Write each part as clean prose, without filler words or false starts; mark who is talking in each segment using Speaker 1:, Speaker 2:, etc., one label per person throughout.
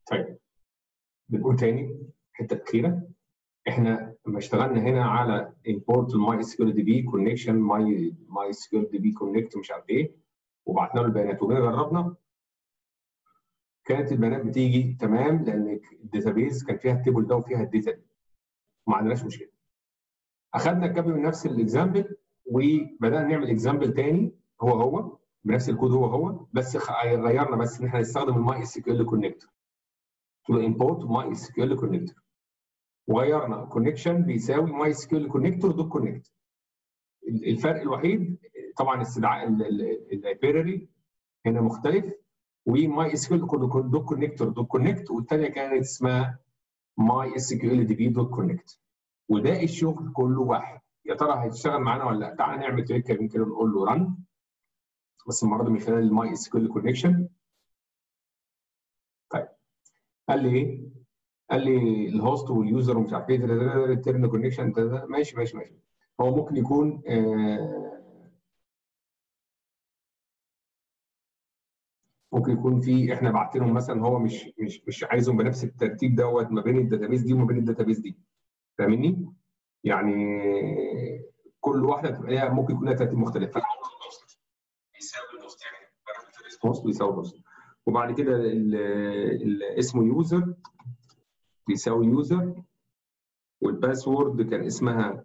Speaker 1: طيب بنقول تاني الحته الاخيره. احنا لما اشتغلنا هنا على import الماي اس كيو ال دي بي كونكشن ماي اس كيو ال دي بي كونكت مش عارف ايه، وبعتنا له البيانات وجينا جربنا، كانت البيانات بتيجي تمام لان الداتابيز كان فيها التيبل ده وفيها الداتا دي، ما عندناش مشكله. اخذنا الكابي من نفس الاكزامبل وبدانا نعمل اكزامبل تاني هو بنفس الكود هو بس غيرنا بس ان احنا نستخدم الماي اس كيو ال كونكتور. قلت له امبورت ماي اس كيو ال كونكتور وغيرنا كونكشن بيساوي ماي اس كيو ال كونكتور دوت كونكت. الفرق الوحيد طبعا استدعاء اللايبراري هنا مختلف، وماي اس كيو ال دوت كونكتور دوت كونكت، والثانيه كانت اسمها ماي اس كيو ال دي بي دوت كونكت، وده الشغل كله واحد. يا ترى هيشتغل معانا ولا لا؟ تعالى نعمل تريكه يمكن نقول له رن، بس المره دي من خلال الماي اس كيو ال كونكشن. طيب قال لي ايه؟ قال لي الهوست واليوزر ومش عارف ايه ريتيرن كونكشن. ماشي. هو ممكن يكون ممكن يكون في احنا باعتينهم مثلا هو مش عايزهم بنفس الترتيب دوت ما بين الداتابيز دي وما بين الداتابيز دي، فاهمني؟ يعني كل واحده بتبقى ليها ممكن يكون لها ترتيب مختلف. بيساوي الهوست، يعني الهوست بيساوي الهوست، وبعد كده اسمه يوزر بيساوي يوزر، والباسورد كان اسمها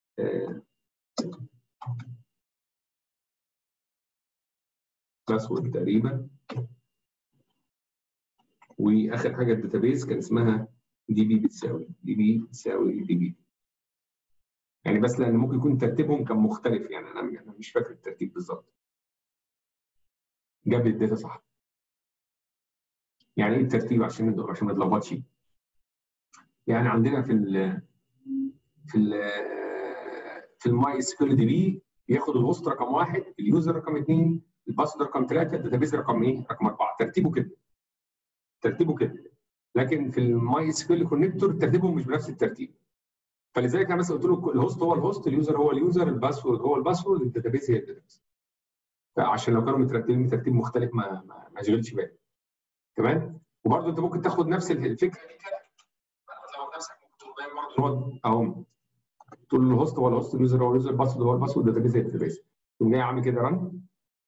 Speaker 1: باسورد تقريبا، واخر حاجه الداتابيز كان اسمها دي بي بتساوي دي بي. يعني بس لان ممكن يكون ترتيبهم كان مختلف، يعني انا مش فاكر الترتيب بالظبط. جاب لي الداتا صح. يعني ايه الترتيب عشان ما نتلخبطش؟ يعني عندنا في ال في الماي اس كيو ال دي بي بياخد الهوست رقم 1، اليوزر رقم 2، الباسورد رقم 3، الداتابيز رقم ايه؟ رقم 4. ترتيبه كده. لكن في الماي اس كيو ال كونكتور ترتيبهم مش بنفس الترتيب. فلذلك انا بس قلت له الهوست هو الهوست، اليوزر هو اليوزر، الباسورد هو الباسورد، الداتابيز هي الداتابيز. فعشان لو كانوا مترتبين ترتيب مختلف ما يشغلش بالك. تمام؟ وبرده انت ممكن تاخد نفس الفكره دي كده لو نفسك ممكن تقول برضه اهو، تقول له الهوست هو الهوست، اليوزر هو اليوزر، الباسورد هو الباسورد، الداتابيز هي الداتابيز. تقوم جاي عامل كده رن،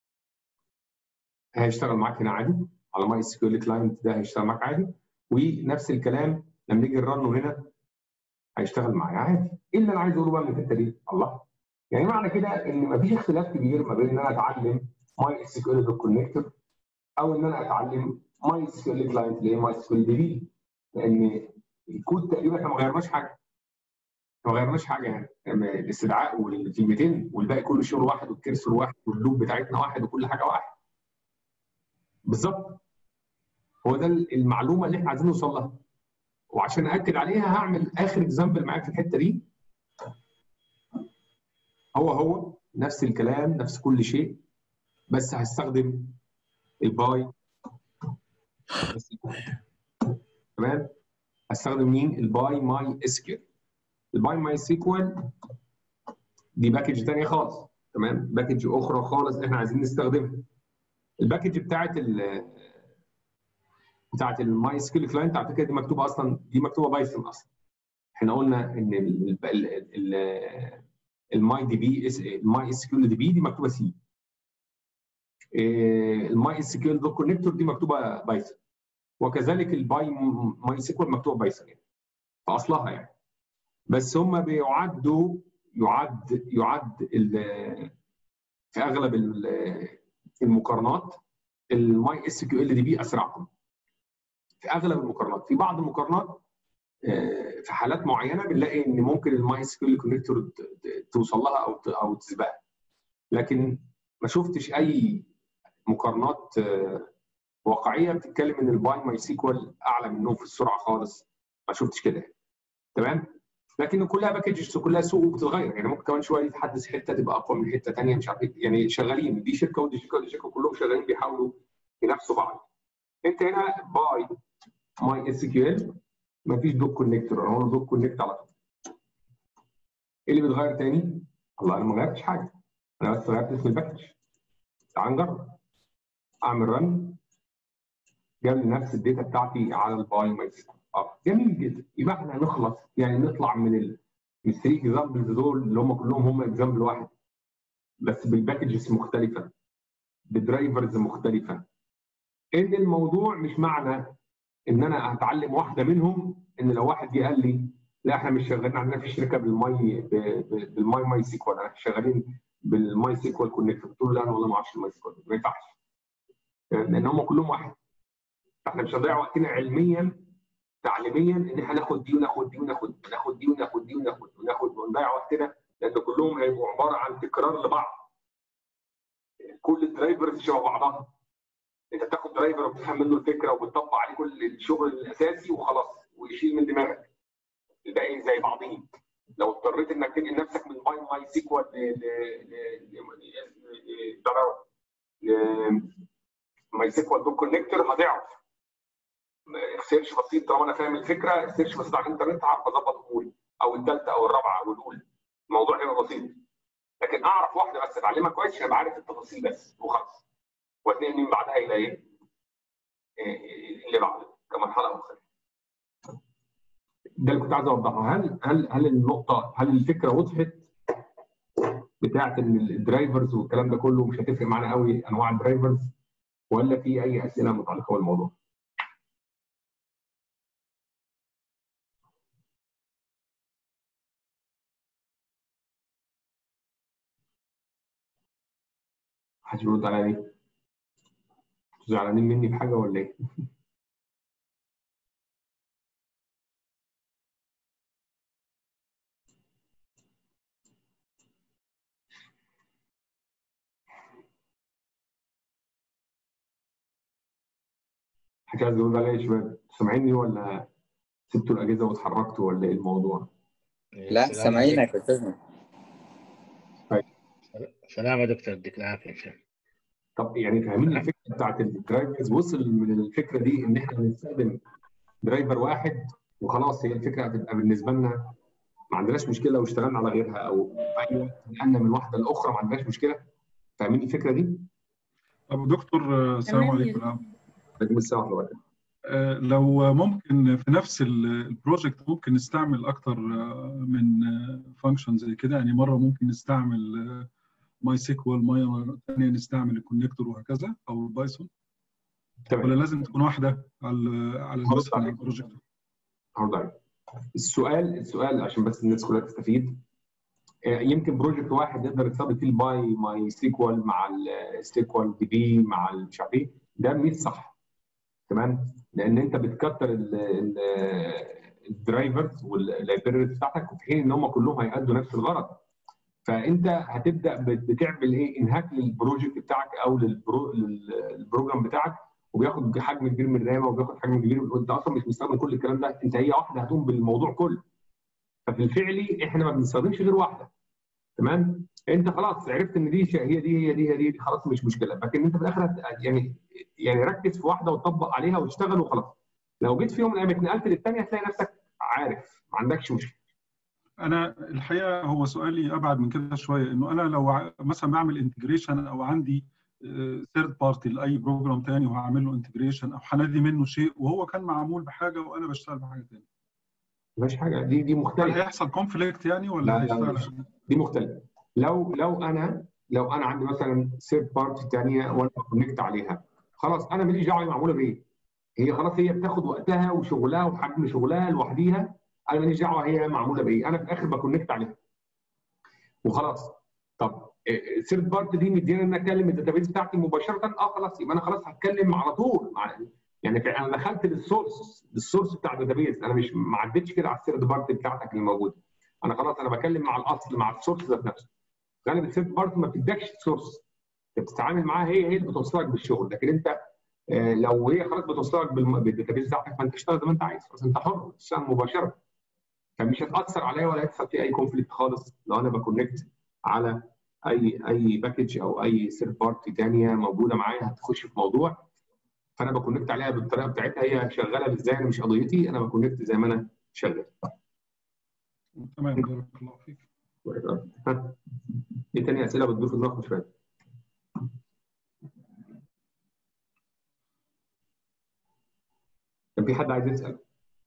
Speaker 1: هيشتغل معاك هنا عادي على ماي اس كيو ال كلاينت، ده هيشتغل معاك عادي. ونفس الكلام لما نيجي نرنه هنا هيشتغل معايا عادي. ايه اللي انا عايز اقوله بقى من الحته دي؟ الله، يعني معنى كده ان مفيش اختلاف كبير ما بين ان انا اتعلم ماي اس كيو ال دوت كونكتور او ان انا اتعلم ماي اس كيو ال كلاينت اللي هي ماي اس كيو ال دي بي، لان الكود تقريبا احنا ما غيرناش حاجه. يعني الاستدعاء والكلمتين والباقي كله شغل واحد، والكرسور واحد، واللوب بتاعتنا واحد، وكل حاجه واحد بالظبط. هو ده المعلومه اللي احنا عايزين نوصل لها. وعشان اكد عليها هعمل اخر اكزامبل معاك في الحته دي. هو نفس الكلام، نفس كل شيء، بس هستخدم الباي. تمام؟ هستخدم مين؟ الباي ماي اس كيو. الباي ماي سيكوال دي باكج ثانيه خالص، تمام؟ باكج اخرى خالص احنا عايزين نستخدمها. الباكج بتاعت الماي اس كيو كلاينت على فكره دي مكتوبه اصلا، دي مكتوبه بايثون اصلا. احنا قلنا ان الماي دي بي الماي اس كيو دي بي دي مكتوبه سي. الماي اس كيو دوت كونكتور دي مكتوبه بايثون، وكذلك الباي ماي سيكوال مكتوبه بايثون يعني في اصلها يعني. بس هم يعد في اغلب المقارنات الماي اس كيو ال دي بي اسرعهم في اغلب المقارنات. في بعض المقارنات في حالات معينه بنلاقي ان ممكن الماي اس كيو كونكتور توصل لها او تسبقها، لكن ما شفتش اي مقارنات واقعيه بتتكلم ان الباي ماي سيكوال اعلى منهم في السرعه خالص. ما شفتش كده. تمام؟ لكن كلها باكجز، كلها سوق وبتتغير، يعني ممكن كمان شويه يتحدث حته تبقى اقوى من حته ثانيه، مش عارف يعني شغالين، دي شركه ودي شركه ودي شركه، كلهم شغالين بيحاولوا ينافسوا بعض. انت هنا باي ماي اس كيو ال مفيش دوت كونكتور، انا هو دوت كونكت على طول. ايه اللي بيتغير تاني؟ والله انا ما غيرتش حاجه، انا بس غيرت اسم الباكج. تعال نجرب. اعمل رن، جاب لي نفس الداتا بتاعتي على الباي ماي سيكوال. جميل جدا. يبقى احنا هنخلص يعني نطلع من ال 3 اكزامبلز دول اللي هم كلهم هم اكزامبل واحد بس بالباكجز مختلفه بدرايفرز مختلفه. ان الموضوع مش معنى ان انا هتعلم واحده منهم ان لو واحد جه قال لي لا احنا مش شغالين عندنا في الشركه بالماي ماي سيكوال، احنا شغالين بالماي سيكوال كونكت، قلت له لا انا والله ما اعرفش الماي سيكوال، ما ينفعش لان هم كلهم واحد. فاحنا مش هنضيع وقتنا علميا تعليميا ان احنا ناخد دي وناخد دي وناخد دي وناخد دي وناخد ونضيع وقتنا، لان كلهم هيبقوا عباره عن تكرار لبعض. كل الدرايفرز شبه بعضها. انت بتاخد درايفر وبتفهم منه الفكره وبتطبق عليه كل الشغل الاساسي وخلاص ويشيل من دماغك. الباقيين زي بعضين. لو اضطريت انك تنقل نفسك من ماي سيكوال ماي سيكوال دوت كونكتور هتعرف سيرش بسيط. طالما انا فاهم الفكره سيرش بسيط على الانترنت هعرف اظبط اموري، او الثالثه او الرابعه او الاولى. الموضوع هيبقى بسيط. لكن اعرف واحده بس اتعلمها كويس عشان ابقى عارف التفاصيل بس وخلاص. واتنقل من بعدها الى ايه؟ اللي بعده كمرحله اخرى. ده اللي كنت عايز اوضحه. هل النقطه، هل الفكره وضحت بتاعت ان الدرايفرز والكلام ده كله مش هتفرق معانا قوي انواع الدرايفرز، ولا في اي اسئله متعلقه بالموضوع؟ محدش بيرد عليا ليه؟ انتوا زعلانين مني بحاجه ولا ايه؟ محدش عايز يرد عليا يا شباب. سامعيني ولا سبتوا الاجهزه واتحركتوا ولا ايه الموضوع؟
Speaker 2: لا سامعينك يا استاذ.
Speaker 1: طيب.
Speaker 3: سلام يا دكتور، يديك العافيه.
Speaker 1: طب يعني فاهمين الفكره بتاعت الدرايفرز؟ وصل من الفكره دي ان احنا نستخدم درايفر واحد وخلاص. هي الفكره هتبقى بالنسبه لنا ما عندناش مشكله لو اشتغلنا على غيرها او في اي وقت نقلنا من واحده لاخرى ما عندناش مشكله. فاهمين الفكره دي؟
Speaker 4: طب دكتور السلام عليكم.
Speaker 1: عليكم السلام ورحمه الله.
Speaker 4: لو ممكن في نفس البروجكت ممكن نستعمل اكتر من فانكشن زي كده، يعني مره ممكن نستعمل ماي سيكوال، مره ثانيه نستعمل الكونكتور وهكذا، او البايثون. ولا لازم تكون واحده على النسخه على البروجكت؟
Speaker 1: هرد عليك. السؤال عشان بس الناس كلها تستفيد. يمكن بروجكت واحد يقدر يستخدم فيه الباي ماي سيكوال مع السيكوال دي بي مع مش عارف ايه. ده مش صح. تمام؟ لان انت بتكتر الدرايفرز واللايبريز بتاعتك في حين ان هم كلهم هيأدوا نفس الغرض. فانت هتبدا بتعمل ايه؟ انهاك للبروجكت بتاعك او للبروجرام بتاعك، وبياخد حجم كبير من الرامه وبياخد حجم كبير، وانت اصلا مش مستخدم كل الكلام ده. انت هي واحده هتقوم بالموضوع كله. ففي الفعلي احنا ما بنستخدمش غير واحده. تمام؟ انت خلاص عرفت ان دي هي دي خلاص مش مشكله. لكن انت في الاخر يعني ركز في واحده وطبق عليها واشتغل وخلاص. لو جيت في يوم من الايام اتنقلت للثانيه هتلاقي نفسك عارف ما عندكش مشكله.
Speaker 4: انا الحقيقه هو سؤالي ابعد من كده شويه، انه انا لو مثلا بعمل انتجريشن او عندي ثيرد بارتي لاي بروجرام ثاني وهعمل له انتجريشن او هنادي منه شيء وهو كان معمول بحاجه وانا بشتغل بحاجه ثانيه.
Speaker 1: مش حاجه دي مختلفه.
Speaker 4: هل هيحصل كونفليكت يعني ولا هيشتغل؟
Speaker 1: دي مختلفه. لو انا عندي مثلا ثيرد بارتي ثانيه وانا بكونكت عليها، خلاص انا ماليش دعوه معموله بايه. هي خلاص هي بتاخد وقتها وشغلها وحجم شغلها لوحديها. انا ماليش دعوه هي معموله بايه. انا في الاخر بكونكت عليها وخلاص. طب الثيرد بارتي دي مدينا ان اكلم الداتابيز بتاعتي مباشره. خلاص يبقى انا خلاص هتكلم على طول يعني انا دخلت للسورس بتاع الداتابيز. انا مش ما عدتش كده على الثيرد بارتي بتاعتك اللي موجوده. انا خلاص انا بكلم مع الاصل مع السورس ذات نفسه. غالبا الثيرد بارتي ما بتدكش السورس، انت بتتعامل معاها هي اللي بتوصلك بالشغل. لكن انت لو هي خلاص بتوصلك بالداتابيز بتاعتك فانت اشتغل زي ما انت عايز، بس انت حر تشتغل مباشره. فمش هتاثر عليا ولا هيحصل في اي كونفليكت خالص لو انا بكونكت على اي باكج او اي ثيرد بارتي ثانيه موجوده معايا هتخش في موضوع. فانا بكونكت عليها بالطريقه بتاعتها. هي شغاله ازاي انا مش قضيتي، انا بكونكت زي ما انا شغال.
Speaker 4: تمام، بارك الله فيك.
Speaker 1: ايه تاني اسئله بتدور في دماغكم شويه؟ في حد عايز يسال؟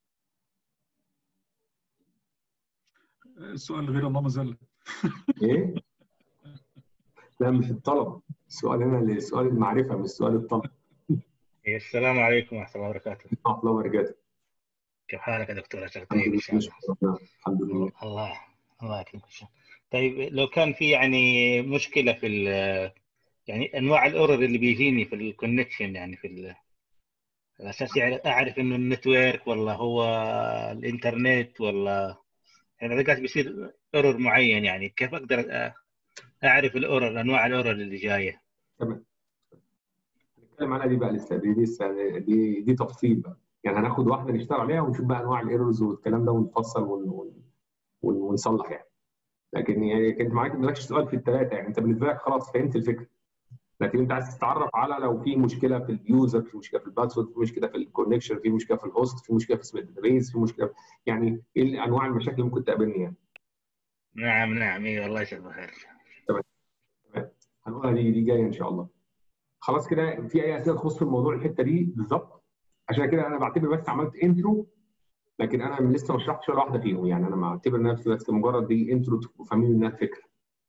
Speaker 4: السؤال غير اللهم زل.
Speaker 1: ايه؟ لا مش الطلب، السؤال هنا سؤال المعرفه مش سؤال الطلب.
Speaker 3: السلام عليكم ورحمة الله وبركاته.
Speaker 1: ورحمه الله وبركاته.
Speaker 3: كيف حالك يا دكتور؟ عساك
Speaker 1: الحمد
Speaker 3: طيب إن
Speaker 1: لله
Speaker 3: شاء الله.
Speaker 1: نشكر ربنا. الحمد لله.
Speaker 3: الله يكرمك. طيب لو كان في يعني مشكلة في يعني أنواع الأورر اللي بيجيني في الكونكشن، يعني في على أساس يعني أعرف إنه النتورك ولا هو الإنترنت، ولا يعني أوقات بيصير ايرور معين، يعني كيف أقدر أعرف الأورر، أنواع الأورر اللي جاية؟
Speaker 1: تمام. نتكلم عنها دي بقى لسه، دي تفصيل بقى، يعني هناخد واحده نشتغل عليها ونشوف بقى انواع الايرورز والكلام ده ونفصل ونصلح يعني. لكن يعني كنت معاك مالكش سؤال في الثلاثه، يعني انت بالنسبه لك خلاص فهمت الفكره، لكن انت عايز تتعرف على لو في مشكله في اليوزر، في مشكله في الباسورد، في مشكله في الكونكشن، في مشكله في الهوست، في مشكله في اسم الداتابيز، في مشكله، يعني ايه انواع المشاكل اللي ممكن تقابلني يعني.
Speaker 3: نعم إيه، الله يسلمك خير.
Speaker 1: تمام تمام. هنقولها دي جايه ان شاء الله. خلاص كده، في اي اسئله تخص الموضوع الحته دي بالظبط؟ عشان كده انا بعتبر بس عملت انترو، لكن انا لسه ما شرحتش ولا واحده فيهم، يعني انا بعتبر نفسي بس مجرد دي انترو تبقوا فاهمين منها الفكره.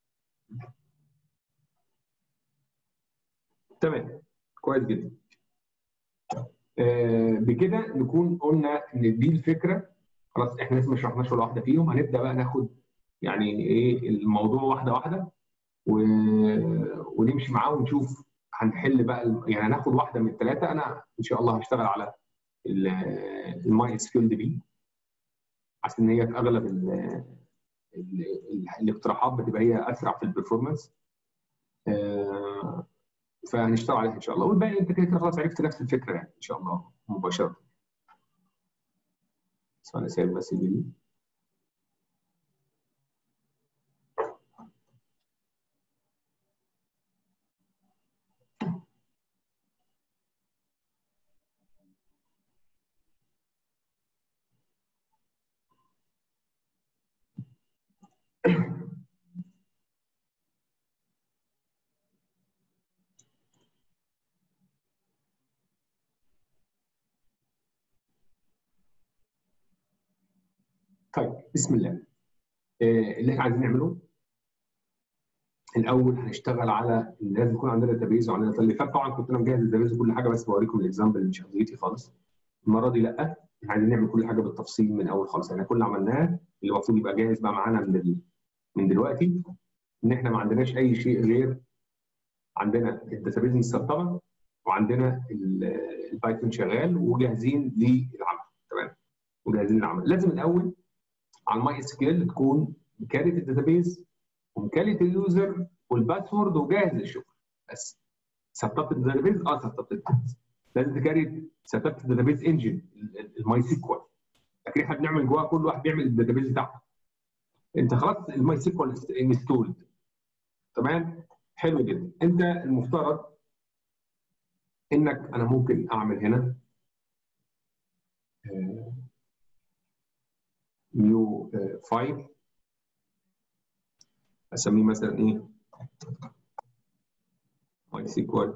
Speaker 1: تمام كويس جدا. بكده نكون قلنا ان دي الفكره. خلاص احنا لسه ما شرحناش ولا واحده فيهم، هنبدا بقى ناخد يعني ايه الموضوع واحده واحده ونمشي معاه ونشوف هنحل بقى يعني هناخد واحده من الثلاثه. انا ان شاء الله هشتغل على الماي اس كيو دي بي، عشان هي في اغلب الاقتراحات بتبقى هي اسرع في البرفورمانس. فهنشتغل عليها ان شاء الله، والباقي انت كده خلاص عرفت نفس الفكره يعني ان شاء الله مباشره. بس انا سايب بس دي. طيب بسم الله. اللي احنا عايزين نعمله الاول هنشتغل على ان لازم يكون عندنا داتابيز وعندنا اللي فات طبعا كنت انا مجهز الداتابيز وكل حاجه، بس بوريكم الاكزامبل اللي مش قضيتي خالص. المره دي لا، احنا عايزين نعمل كل حاجه بالتفصيل من اول خالص، يعني كل اللي عملناه اللي المفروض يبقى جاهز بقى معانا من دلوقتي، ان احنا ما عندناش اي شيء غير عندنا الداتابيز متسطبه وعندنا البايثون شغال وجاهزين للعمل. تمام وجاهزين للعمل. لازم الاول على الماي اس كيو تكون مكارت الداتابيز ومكالة اليوزر والباسورد وجاهز للشغل. بس سطبت الداتابيز، سطبت الداتابيز. لازم تكاري سطبت الداتابيز انجن الماي سيكوال، لكن احنا بنعمل جواها كل واحد بيعمل الداتابيز بتاعته. انت خلاص الماي سيكوال انستولد. تمام حلو جدا. انت المفترض انك انا ممكن اعمل هنا نيو فايل اسميه مثلا ايه ماي سيكوال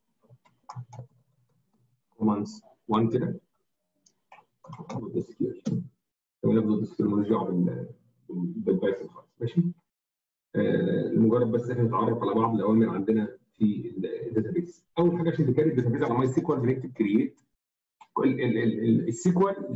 Speaker 1: كوماندز 1 كده دوت اس كيو ال. دوت اس كيو مالوش دعوه بالبايثون خالص. ماشي. لمجرد بس احنا نتعرف على بعض الاوامر عندنا في الداتابيز. اول حاجه عشان تكرر الداتابيز على ماي سيكوال بنكتب كرييت. السيكوال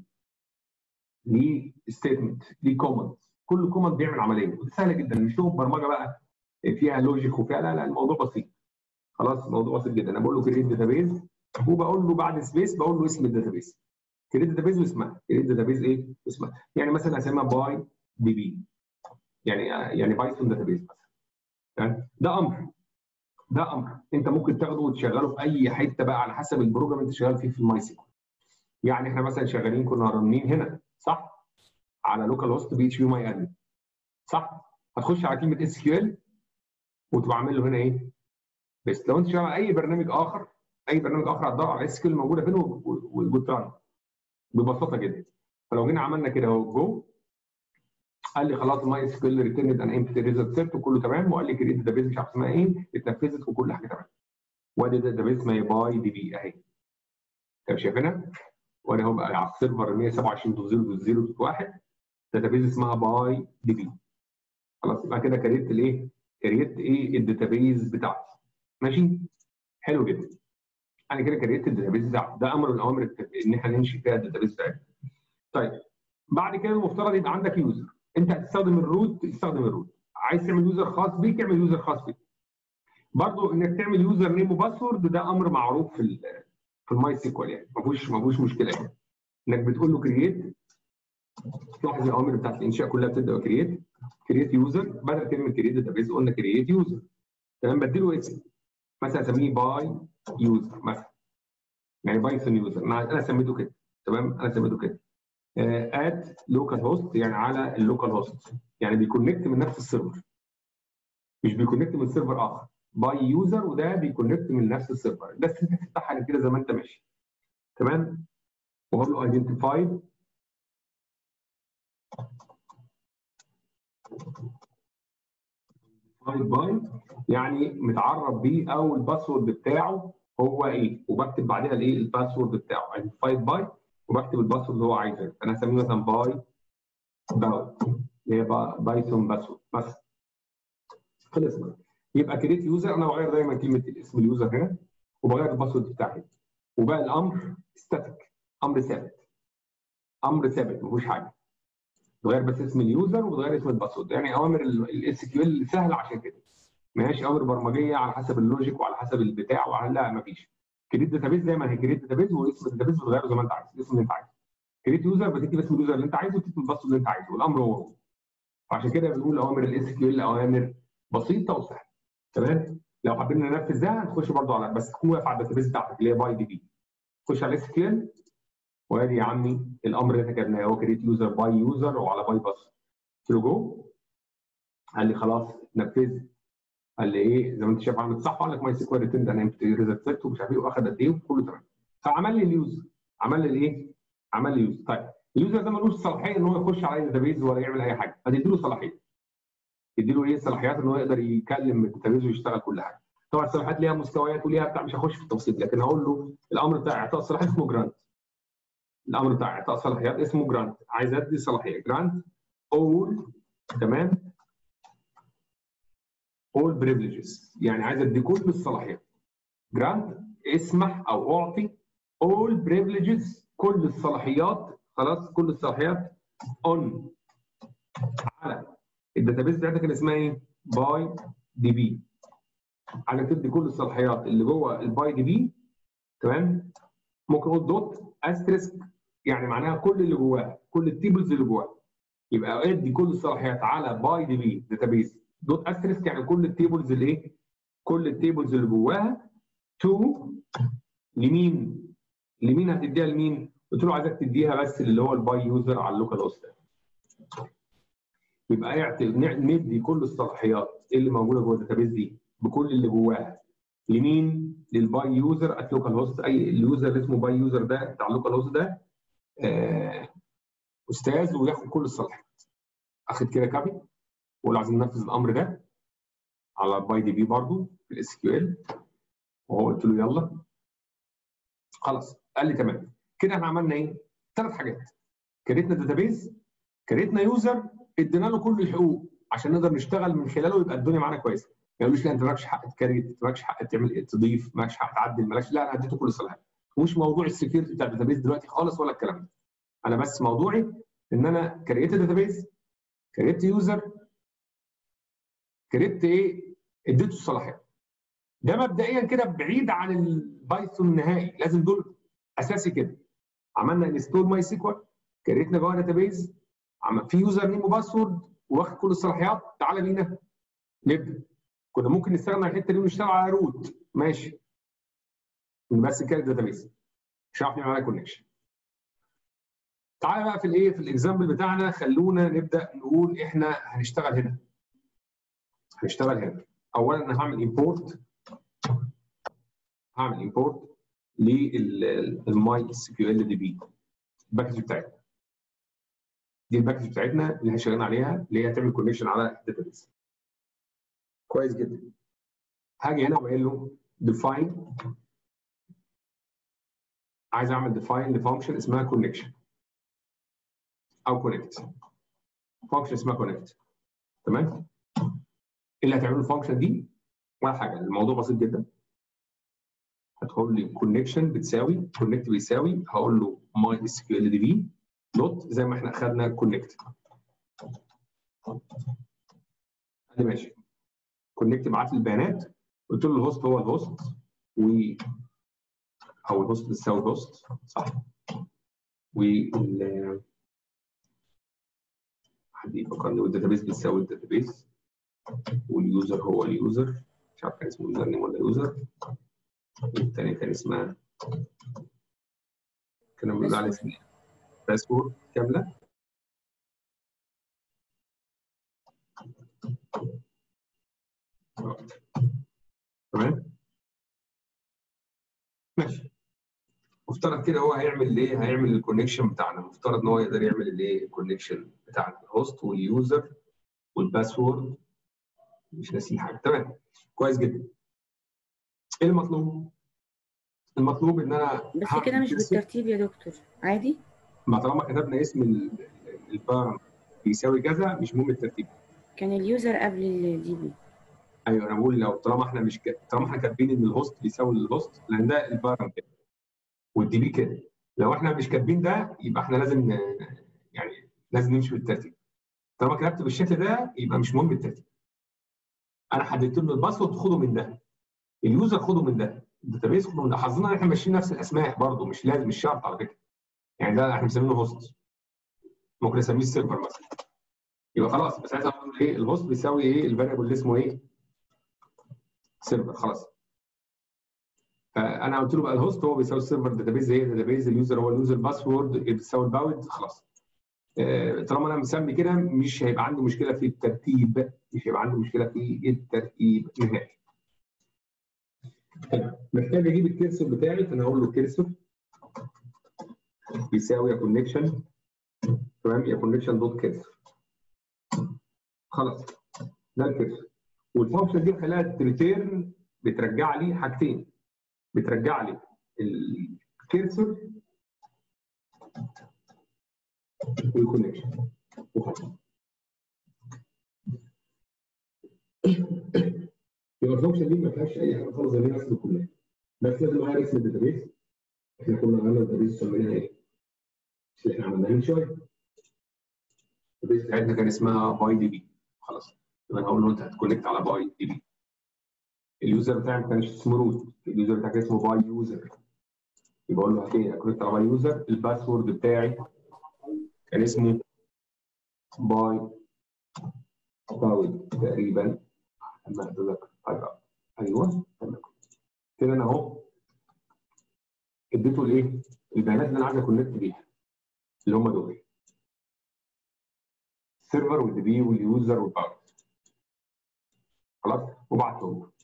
Speaker 1: ليه ستيتمنت، ليه كوماند، كل كوماند بيعمل عمليه ودي سهله جدا، مش لغه برمجه بقى فيها لوجيك وفيها لا الموضوع بسيط. خلاص الموضوع بسيط جدا. انا بقول له كرييت داتابيز وبقول له بعد سبيس بقول له اسم الداتابيز. كرييت داتابيز واسمها كرييت داتابيز ايه اسمها، يعني مثلا هسميها باي دي بي، يعني بايثون داتابيز مثلا. تمام ده امر انت ممكن تاخده وتشغله في اي حته بقى على حسب البروجرام اللي انت شغال فيه في الماي سيكوال. يعني احنا مثلا شغالين كنا رانين هنا صح على لوكال هوست بي اتش بي ماي ادمن صح، هتخش على كلمه اس كيو ال وتبقى عامل له هنا ايه بس. لو انت شغال على اي برنامج اخر هتدور على اس كيو ال موجوده فين وتران ببساطه جدا. فلو جينا عملنا كده اهو جو قال لي خلاص ماي اس كيو ال ريتيرند ان امبتي ريزلت سيت وكله تمام، وقال لي كريت داتابيز مش عارف اسمها ايه اتنفذت وكل حاجه تمام. وادي داتابيز اسمها باي دي بي اهي. طب شايفينها؟ وانا هو بقى على السيرفر 127.0.0.1 داتابيز اسمها باي دي بي. خلاص يبقى كده كريت الايه؟ كريت ايه؟ الداتابيز بتاعتي. ماشي؟ حلو جدا. انا كده كريت الداتابيز بتاعتي، ده امر من اوامر ان احنا ننشئ فيها الداتابيز بتاعتنا. طيب بعد كده المفترض يبقى عندك يوزر، انت هتستخدم الروت، تستخدم الروت. عايز تعمل يوزر خاص بيك، اعمل يوزر خاص بيك. برضه انك تعمل يوزر نيم وباسورد ده امر معروف في الماي سيكوال، يعني ما فيهوش مشكله يعني. انك بتقول له كرييت، تلاحظ الاوامر بتاعت الانشاء كلها بتبدا كرييت يوزر، بدل كلمه كرييت داتابيز قلنا كرييت يوزر. تمام، بديله اسم مثلا اسميه باي يوزر مثلا، يعني بايثون يوزر، انا سميته كده. تمام، انا سميته كده. ات لوكال هوست، يعني على اللوكال هوست، يعني بيكونكت من نفس السيرفر، مش بيكونكت من سيرفر اخر. باي يوزر وده بيكونكت من نفس السيرفر، بس انت تفتحها كده زي ما انت ماشي. تمام، وهقول له ايدنتيفايد باي، يعني متعرف بيه او الباسورد بتاعه هو ايه، وبكتب بعدها الايه؟ الباسورد بتاعه ايدنتيفايد باي، وبكتب الباسورد اللي هو عايزه. انا هسميه مثلا باي باوت، اللي هي بايثون باسورد مثلا. خلصنا. يبقى كريت يوزر، انا بغير دايما كلمه اسم اليوزر هنا، وبغير الباسورد بتاعي، وبقى الامر ستاتيك، امر ثابت، امر ثابت ما فيهوش حاجه. بتغير بس اسم اليوزر وبتغير اسم الباسورد، يعني اوامر الاس كيو ال سهله عشان كده. ما هياش اوامر برمجيه على حسب اللوجيك وعلى حسب البتاع لا ما فيش. كريت داتابيز زي ما هي كريت داتابيز، واسم الداتابيز بتغيره زي ما انت عايز، الاسم اللي انت عايزه. كريت يوزر بتكتب اسم اليوزر اللي انت عايزه، وتكتب الباسورد اللي انت عايزه، والامر هو. فعشان كده بنقول اوامر الاس كيو ال اوامر بسيطه وسهله. تمام، لو حابين ننفذ ده هنخش برضه على، بس تكون واقف على الداتابيز بتاعتك اللي هي باي دي بي. خش على الاس كيو ال، وادي يا عمي الامر اللي احنا كتبناه هو كريت يوزر باي يوزر وعلى باي باسورد. قلت له جو، قال لي خلاص نفذ. قال لي ايه زي ما انت شايف عملت صح، وقال لك ماي سيكوال ريتند انا ريزلت ومش عارف ايه، واخد قد ايه وكله تمام. فعمل لي اليوزر، عمل لي الايه؟ عمل لي يوزر. طيب اليوزر ده ملوش صلاحيه ان هو يخش على الداتابيز ولا يعمل اي حاجه، هتديله صلاحيه. تديله ايه؟ صلاحيات ان هو يقدر يكلم الداتابيز ويشتغل كل حاجه. طبعا الصلاحيات ليها مستويات وليها بتاع، مش هخش في التفصيل، لكن هقول له الامر بتاع اعطاء الصلاحيات اسمه جرانت. الامر بتاع اعطاء صلاحيات اسمه جرانت، عايز ادي صلاحيه جرانت اول. تمام، all privileges، يعني عايز ادي كل الصلاحيات. جرانت اسمح او اعطي all privileges، كل الصلاحيات، خلاص كل الصلاحيات on على الداتابيز بتاعتك اللي اسمها ايه؟ باي دي بي. عايزك تدي كل الصلاحيات اللي جوه الباي دي بي. تمام، ممكن اقول دوت استريسك، يعني معناها كل اللي جواها، كل التيبلز اللي جواها. يبقى ادي كل الصلاحيات على باي دي بي داتابيز دوت استريسك، يعني كل التيبلز اللي ايه؟ كل التيبلز اللي جواها. تو لمين؟ لمين هتديها لمين؟ قلت له عايزك تديها بس اللي هو الباي يوزر على اللوكال هوست. يبقى ندي كل الصلاحيات اللي موجوده جوه الداتابيز دي بكل اللي جواها لمين؟ للباي يوزر ات لوكال هوست. اي اليوزر اللي اسمه باي يوزر ده بتاع اللوكال هوست ده استاذ وياخد كل الصلاحيات. اخد كده كابي، وقول عايزين ننفذ الامر ده على باي دي بي برضه في الاس كيو ال، وهو قلت له يلا. خلاص قال لي تمام. كده احنا عملنا ايه؟ 3 حاجات. كريتنا داتابيز، كريتنا يوزر، ادينا له كل الحقوق عشان نقدر نشتغل من خلاله، يبقى الدنيا معانا كويسه. ما يقولوش لا انت مالكش حق تكريت، مالكش حق تعمل إيه، تضيف، مالكش حق تعدل، مالكش. لا انا اديته كل الصلاحيات. مش موضوع السكيورتي بتاع الداتابيز دلوقتي خالص ولا الكلام ده. انا بس موضوعي ان انا كريت داتابيز، كريت يوزر، كريت ايه؟ اديته الصلاحيات. ده مبدئيا كده بعيد عن البايثون نهائي، لازم دول اساسي كده. عملنا انستول ماي سيكوال، كريتنا جوه داتابيز، في يوزر نيم وباسورد، واخد كل الصلاحيات. تعالى بينا نبدا. كنا ممكن نستغنى عن الحته دي ونشتغل على روت، ماشي، بس كده داتابيز مش هنعرف نعمل عليها كونكشن. تعالى بقى في الايه؟ في الاكزامبل بتاعنا، خلونا نبدا نقول احنا هنشتغل هنا. هنشتغل هنا. اولا انا هعمل امبورت، للماي اس كيو ال دي بي، الباكج بتاعتنا. دي الباكج بتاعتنا اللي احنا شغالين عليها، اللي هي هتعمل كونكشن على الداتابيز. كويس جدا. هاجي هنا واقول له define عايز اعمل ديفاين لفانكشن اسمها كونكشن او كونكت. فانكشن اسمها كونكت. تمام؟ ايه اللي هتعمله الفانكشن دي؟ ولا حاجه، الموضوع بسيط جدا. هتقول لي كونكشن بتساوي كونكت بيساوي، هقول له ماي اس كيو ال دي بي دوت زي ما احنا اخذنا كونكت. قال لي ماشي. كونكت بعت لي البيانات، قلت له الهوست هو الهوست او الهوست بتساوي الهوست صح، وال حد يفكرني، والداتابيس بتساوي الداتابيس، واليوزر هو اليوزر، مش عارف كان اسمه يوزر نيم ولا يوزر، والثانيه كان اسمها كنا بنقول عليها اسمها باسورد كامله. تمام ماشي. مفترض كده هو هيعمل ايه؟ هيعمل الكونكشن بتاعنا، مفترض ان هو يقدر يعمل الايه؟ الكونكشن بتاع الهوست واليوزر والباسورد، مش ناسي حاجه. تمام كويس جدا. ايه المطلوب؟ المطلوب ان انا
Speaker 5: بس كده مش بالترتيب يا دكتور عادي؟
Speaker 1: ما طالما كتبنا اسم البارامتر بيساوي كذا مش مهم الترتيب.
Speaker 5: كان اليوزر قبل الدي بي.
Speaker 1: ايوه انا بقول لو طالما احنا مش طالما احنا كاتبين ان الهوست بيساوي الهوست، لان ده البارامتر والدي بي كده، لو احنا مش كاتبين ده يبقى احنا لازم يعني لازم نمشي بالترتيب. طالما كتبت بالشكل ده يبقى مش مهم الترتيب. انا حددت له الباسورد خده من ده، اليوزر خده من ده، الداتابيس خده من ده. حظنا ان احنا ماشيين نفس الاسماء برضه، مش لازم مش شرط على فكره. يعني ده احنا مسمينه هوست، ممكن نسميه السيرفر مثلا، يبقى خلاص. بس عايز اقول ايه؟ الهوست بيساوي ايه؟ الفاريبل اللي اسمه ايه؟ سيرفر. خلاص. فانا قلت له بقى الهوست هو بيساوي السيرفر، داتابيز هي الداتابيز، اليوزر هو اليوزر، باسورد بيساوي الباورد. خلاص. طالما انا مسمي كده مش هيبقى عندي مشكله في الترتيب، مش هيبقى عندي مشكله في الترتيب نهائي. محتاج اجيب الكيرسور بتاعي، فانا هقول له كيرسور بيساوي يا كونكشن، تمام، يا كونكشن دوت كيرسور. خلاص ده الكيرسور. والفانكشن دي بخليها تريتيرن، بترجع لي حاجتين، بترجع لي الكيرسور والكونكشن وخلاص. يبقى الفانكشن دي ما فيهاش اي حاجه خالص غير نفس الكليه، بس لازم اعرف اسم الداتابيس. احنا كنا عملنا الداتابيس سميناها ايه؟ اللي احنا عملناها من شويه. الداتابيس بتاعتنا كان اسمها باي دي بي. خلاص يبقى هقول له انت هتكونكت على باي دي بي. اليوزر بتاعي ما كانش اسمه روت، اليوزر بتاعك اسمه باي يوزر، يبقى اقول له هكونكت على باي يوزر. الباسورد بتاعي كان اسمه باي باود تقريبا، اما اتذكر. ايوه تمام كده. انا اهو اديته الايه؟ البيانات اللي انا عايز اكونكت بيها اللي هم دول، السيرفر والدي بي واليوزر والباور. خلاص وبعته له.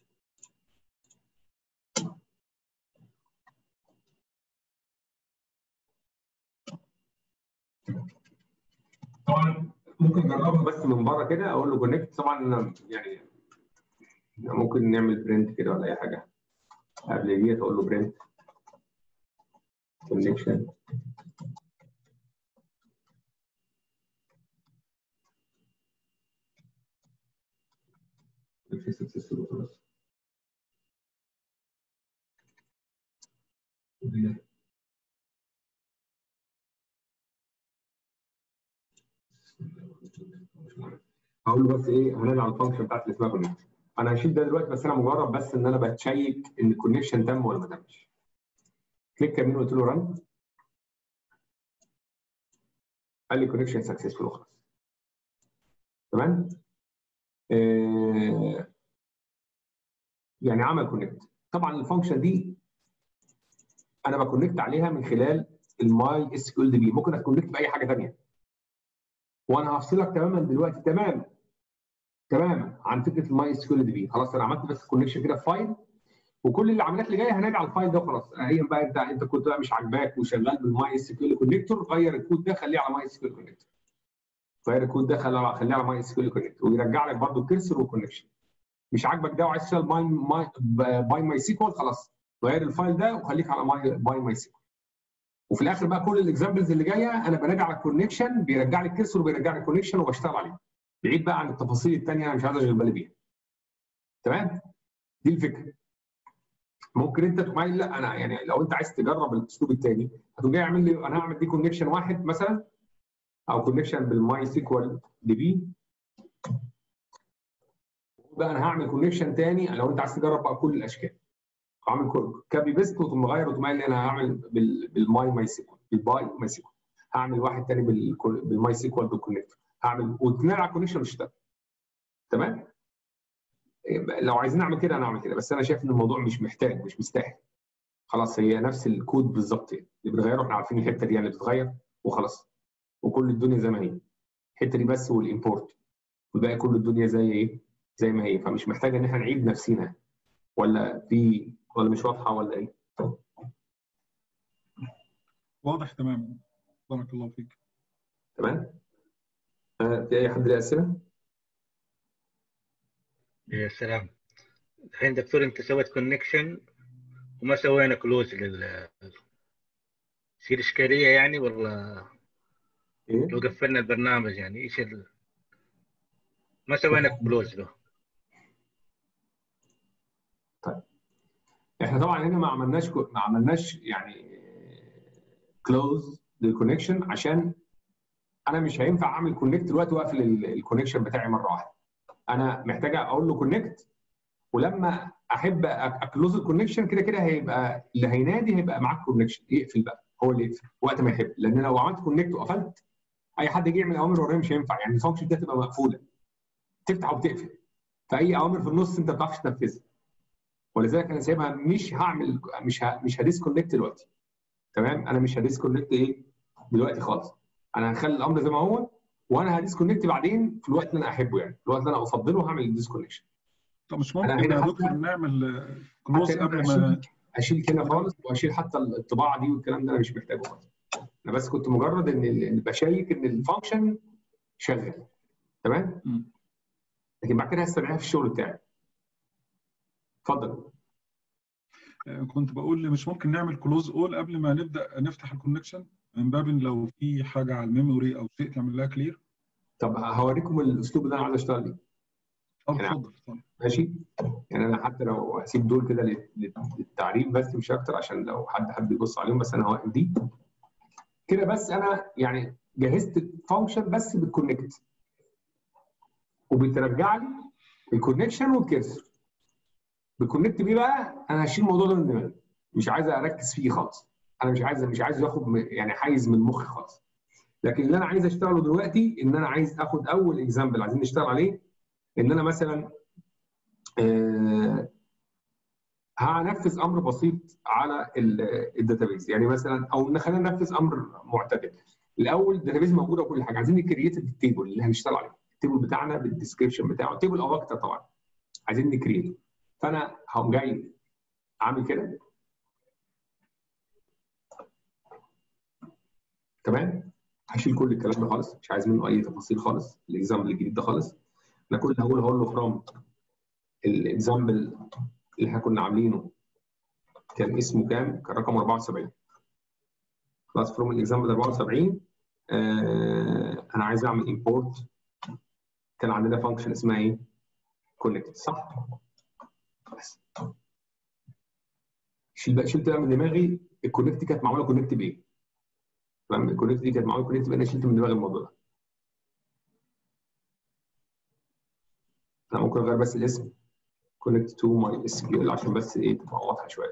Speaker 1: طبعا ممكن نجربها بس من بره كده، اقول له كونكت. طبعا انا يعني ممكن نعمل برنت كده ولا اي حاجه قبل دي، تقول له برنت كونكشن في سكسسفول. خلاص هقول له بس ايه، هنرجع على الفانكشن بتاعت اللي اسمها كونكت. انا هشيل ده دلوقتي، بس انا مجرد بس ان انا بتشيك ان الكونكشن تم ولا ما تمش. كليك يمين وقلت له رن، قال لي كونكشن سكسسفول وخلاص. تمام. يعني عمل كونكت. طبعا الفانكشن دي انا بكونكت عليها من خلال الماي اس كيو ال دي بي، ممكن اكونكت باي حاجه ثانيه. وانا هفصلك تماما دلوقتي تماما عن فكره الماي اس كيو ال دي بي. خلاص انا عملت بس كونكشن كده في فايل، وكل العمليات اللي جايه هنرجع على الفايل ده وخلاص. هي بقى انت كنت بقى مش عاجباك وشغال بالماي اس كيو ال كونكتور، غير الكود ده خليه على ماي اس كيو ال كونكتور. غير الكود ده خليه على ماي اس كيو ال كونكتور، ويرجع لك برضه الكرسر والكونكشن. مش عاجبك ده وعايز تشتغل باي ماي سيكوال، خلاص غير الفايل ده وخليك على باي ماي سيكوال. وفي الاخر بقى كل الاكزامبلز اللي جايه انا براجع على الكونكشن، بيرجع لي الكرسور وبيرجع لي الكونكشن وبشتغل عليه. بعيد بقى عن التفاصيل الثانيه انا مش عايز اشغل بالي بيها. تمام؟ دي الفكره. ممكن انت تقوم قايل لا انا يعني لو انت عايز تجرب الاسلوب الثاني هتقوم جاي اعمل لي انا هعمل دي كونكشن واحد مثلا، او كونكشن بالماي سيكوال دي بي، بقى انا هعمل كونكشن ثاني لو انت عايز تجرب بقى كل الاشكال. هعمل كابي بيست وتقوم مغير وتقوم قايل لي انا هعمل بالماي ماي سيكوال، بالباي ماي سيكوال، هعمل واحد ثاني بالماي سيكوال بالكونكتور، هعمل واثنين على الكونكشن واشتغل. تمام؟ لو عايزين نعمل كده انا اعمل كده، بس انا شايف ان الموضوع مش محتاج، مش مستاهل. خلاص هي نفس الكود بالظبط يعني. اللي بنغيره احنا عارفين الحته دي يعني بتتغير وخلاص، وكل الدنيا زي ما هي. الحته دي بس والامبورت، والباقي كل الدنيا زي ايه؟ زي ما هي، فمش محتاج ان احنا نعيد نفسنا. ولا مش واضحه ولا ايه؟
Speaker 4: واضح تماما. بارك الله فيك.
Speaker 1: تمام؟ في اي حد له اسئله؟
Speaker 3: يا سلام. الحين دكتور انت سويت كونكشن وما سوينا كلوز يصير اشكاليه يعني، ولا
Speaker 1: ايه؟
Speaker 3: لو قفلنا البرنامج يعني ايش ما سوينا كلوز له؟
Speaker 1: طيب احنا طبعا هنا ما عملناش يعني كلوز للكونكشن، عشان انا مش هينفع اعمل كونكت دلوقتي واقفل الكونكشن بتاعي مره واحده. انا محتاج اقول له كونكت، ولما احب اكلوز الكونكشن كده كده هيبقى اللي هينادي هيبقى معاك كونكشن، يقفل بقى هو اللي يقفل وقت ما يحب. لان لو عملت كونكت وقفلت اي حد يجي يعمل اوامر ورايا مش هينفع، يعني الفانكشن دي هتبقى مقفوله تفتح وبتقفل، فاي اوامر في النص انت ما بتعرفش تنفذها. ولذلك انا سايبها مش هعمل مش هديسكونكت دلوقتي. تمام؟ انا مش هديسكونكت ايه دلوقتي خالص، انا هخلي الامر زي ما هو، وانا هديسكونكت بعدين في الوقت اللي انا احبه، يعني في الوقت اللي انا افضله هعمل الديسكونكشن.
Speaker 4: طب مش
Speaker 1: انا
Speaker 4: ممكن
Speaker 1: هنا
Speaker 4: يا
Speaker 1: حتى
Speaker 4: دكتور نعمل كلوز قبل
Speaker 1: اشيل
Speaker 4: ما
Speaker 1: اشيل كده خالص، واشيل حتى الطباعه دي والكلام ده انا مش محتاجه خالص. انا بس كنت مجرد ان بشيك ان الفانكشن شغال. تمام؟ لكن بعد كده هستدعيها في الشغل بتاعي. اتفضل.
Speaker 4: كنت بقول مش ممكن نعمل كلوز اول قبل ما نبدا نفتح الكونكشن، من باب لو في حاجه على الميموري او شيء تعمل لها كلير.
Speaker 1: طب هوريكم الاسلوب اللي انا عايز اشتغل بيه. يعني
Speaker 4: اتفضل.
Speaker 1: ماشي؟ يعني انا حتى لو هسيب دول كده للتعريف بس مش اكتر، عشان لو حد حب يبص عليهم، بس انا هوقف دي كده. بس انا يعني جهزت الفانكشن بس بالكونكت، وبترجع لي الكونكشن والكيرسر. بالكونكت بيه بقى انا هشيل الموضوع ده من دماغي، مش عايز اركز فيه خالص. انا مش عايز ياخد يعني حيز من مخي خالص. لكن اللي انا عايز اشتغله دلوقتي ان انا عايز اخد اول اكزامبل عايزين نشتغل عليه، ان انا مثلا هنفذ امر بسيط على الداتابيز. يعني مثلا او خلينا ننفذ امر معتدل. الاول الداتابيز موجوده وكل حاجه، عايزين نكريت التيبل اللي هنشتغل عليه، التيبل بتاعنا بالديسكربشن بتاعه، تيبل او اكتر طبعا عايزين نكريته. فانا هقوم جاي عامل كده. تمام؟ هشيل كل الكلام ده خالص، مش عايز منه اي تفاصيل خالص. الاكزامبل الجديد ده خالص انا كل اللي هقول له فروم الاكزامبل اللي احنا كنا عاملينه كان اسمه كام؟ كان رقم 74. خلاص فروم الاكزامبل 74 انا عايز اعمل امبورت. كان عندنا فانكشن اسمها ايه؟ كونكت، صح؟ بس شلت بقى من دماغي الكونكت كانت معموله كونكت بايه؟ تمام؟ الكونكت دي كانت معموله كونكت بايه؟ انا شلت من دماغي الموضوع ده. انا ممكن اغير بس الاسم connect to my SQL عشان بس ايه تبقى واضحه شويه.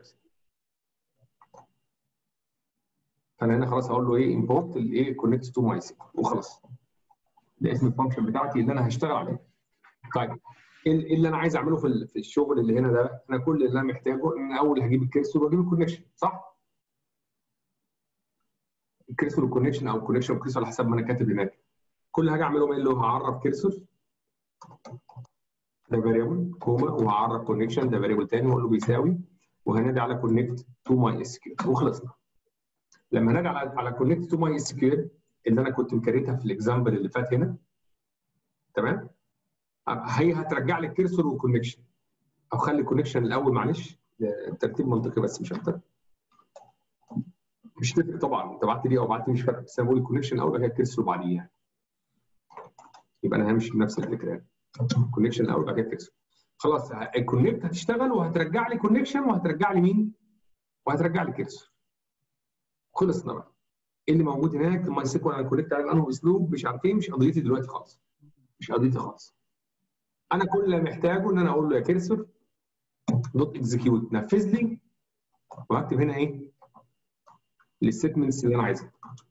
Speaker 1: فانا هنا خلاص هقول له ايه import الايه connect to my SQL وخلاص. ده اسم الفانكشن بتاعتي اللي انا هشتغل عليه. طيب ايه اللي انا عايز اعمله في الشغل اللي هنا ده؟ انا كل اللي انا محتاجه ان اول هجيب الكيرسور واجيب الكونكشن، صح؟ الكيرسور والكونكشن او الكونكشن والكيرسور على حسب ما انا كاتب هناك. كل حاجه اعملهم ايه؟ اللي هو هعرف كيرسور ده فاريبل كوما، وهعرف كونكشن ده فاريبل ثاني واقول له بيساوي، وهنادي على كونكت تو ماي اس كيو وخلصنا. لما نادي على كونكت تو ماي اس كيو اللي انا كنت مكريتها في الاكزامبل اللي فات هنا، تمام؟ هي هترجع لي الكيرسور والكونكشن، او خلي الكونكشن الاول معلش ترتيب منطقي بس مش اكتر. مش تفرق طبعا، انت بعت لي او بعت لي مش فارقه، بس انا بقول الكونكشن الاول بعد كده الكيرسور بعديه يعني. يبقى انا همشي بنفس الفكره يعني. الكونكشن الاول بعد كده الكيرسور. خلاص الكونكت هتشتغل وهترجع لي كونكشن وهترجع لي مين؟ وهترجع لي كيرسور. خلصنا بقى. ايه اللي موجود هناك؟ الماي سيكوال انا كونكت على انه اسلوب مش عارف ايه، مش قضيتي دلوقتي خالص. مش قضيتي خالص. انا كل اللي محتاجه ان انا اقول له يا كيرسور دوت اكزكيوت نفذ لي، وهكتب هنا ايه؟ الستمنتس اللي انا عايزها.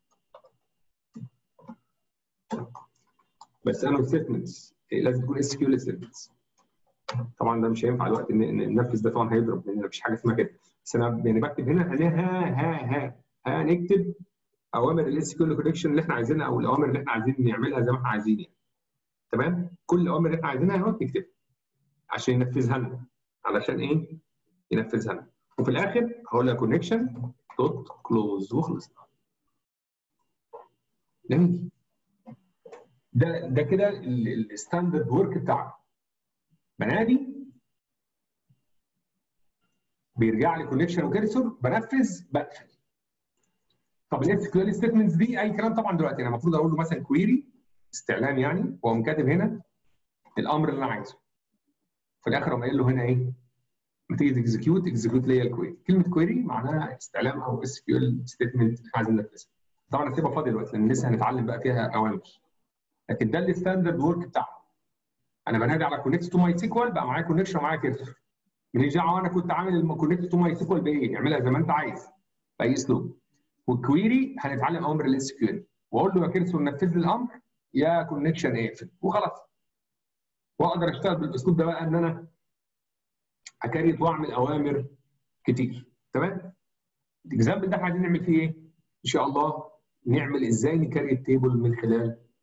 Speaker 1: بس انا الستمنتس لازم تكون اس كيو ستمنتس. طبعا ده مش هينفع الوقت ان ننفذ ده، طبعا هيضرب لان مفيش حاجه اسمها كده. بس انا يعني بكتب هنا هنكتب اوامر الاس كيو كونكشن اللي احنا عايزينها، او الاوامر اللي احنا عايزين نعملها زي ما احنا عايزين يعني. تمام؟ كل الاوامر اللي احنا عايزينها اهو نكتبها عشان ينفذها لنا. علشان ايه؟ ينفذها لنا. وفي الاخر هقول لها كونكشن دوت كلوز وخلصنا. جميل. ده كده الستاندرد ورك بتاعنا. بنادي بيرجع لي كونكشن وكيرسور، بنفذ بقفل. طب الاس كيو ال ستيتمنتس دي اي كلام طبعا دلوقتي. انا المفروض اقول له مثلا كويري استعلام يعني، واقوم كاتب هنا الامر اللي انا عايزه. في الاخر اقوم قايل له هنا ايه؟ لما تيجي اكزكيوت لي الكويري. كلمه كويري معناها استعلام او اس كيو ال ستيتمنت احنا عايزين ننفذها. طبعا هسيبها فاضيه دلوقتي لان لسه هنتعلم بقى فيها اوامر. لكن ده الستاندرد ورك بتاعنا. انا بنادي على كونكت تو ماي سيكوال، بقى معايا كونكشن ومعايا كيرسور. ماليش دعوه انا كنت عامل الكونكت تو ماي سيكوال بايه، اعملها زي ما انت عايز باي اسلوب. والكويري هنتعلم امر الاس كيو ال، واقول له يا كيرسور نفذ لي الامر يا كونكشن اقفل وخلاص. واقدر اشتغل بالاسلوب ده بقى ان انا اكريت واعمل اوامر كتير. تمام؟ الاكزامبل ده احنا عايزين نعمل فيه ايه؟ ان شاء الله نعمل ازاي نكريت تيبل من خلال